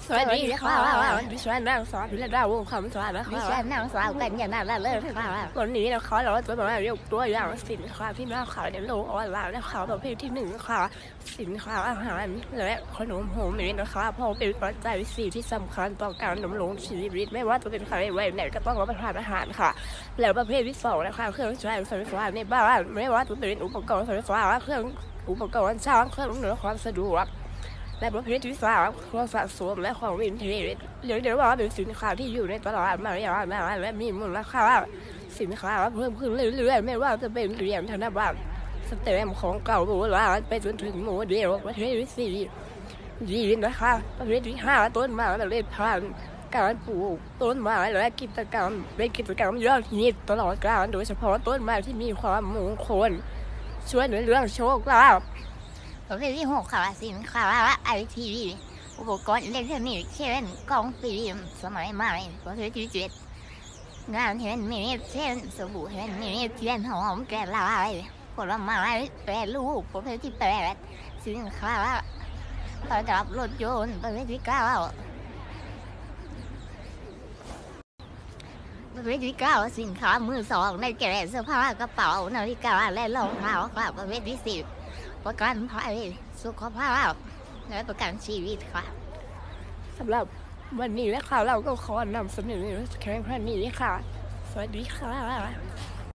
สวัสดีค่ะดิฉันนางสาวพิรดาวงศ์คำสวัสดิ์ดิฉันนางสาวกัญญาณาเลิศค่ะวันนี้นะคะเราจะมาเรียกตัวอย่างสินค้าที่น่าขายในโลกออนไลน์นะคะประเภทที่1ค่ะสินค้าอาหารและขนมโฮมเมดนะคะเพราะเป็นปัจจัยสี่ที่สำคัญต่อการดำรงชีวิตไม่ว่าจะเป็นใครวัยไหนก็ต้องรับประทานอาหารค่ะแล้วประเภทที่2นะคะเครื่องใช้ไฟฟ้าในบ้านไม่ว่าจะเป็นอุปกรณ์ไฟฟ้าเครื่องอุปกรณ์ช่างเครื่องอำนวยความสะดวกและประเภทที่3ของสะสมและของวินเทจเรียกได้ว่าเป็นสินค้าที่อยู่ในตลาดมายาวนานและมีมูลค่าสินค้าเพิ่มขึ้นเรื่อยๆไม่ว่าจะเป็นเหรียญธนบัตรสแตมป์ของเก่าโบราณไปจนถึงโมเดลประเภทที่4ยีนนะคะประเภทที่5ต้นไม้และเล็ดพันธุ์การปลูกต้นไม้และกิจกรรมเป็นกิจกรรมยอดฮิตตลอดกาลโดยเฉพาะต้นไม้ที่มีความมงคลช่วยในเรื่องโชคลาภประเภทที่6ค่ะสินค้าไอทีวีอุปกรณ์อิเล็กทรอนิกส์เช่นกล้องฟิล์มสมัยใหม่ประเภทที่7งานแฮนด์เมดเช่นสบู่แฮนด์เมดเทียนหอมแกะลายผลไม้แปรรูปประเภทที่8สินค้าประดับรถยนต์ประเภทที่9ประเภทที่9สินค้ามือสองในแก่เสื้อผ้ากระเป๋านาฬิกาและรองเท้าค่ะประเภทที่10ประกันภัยสุขภาพและประกันชีวิตค่ะสำหรับวันนี้นะคะเราก็ขอนำเสนอแค่นี้ค่ะสวัสดีค่ะ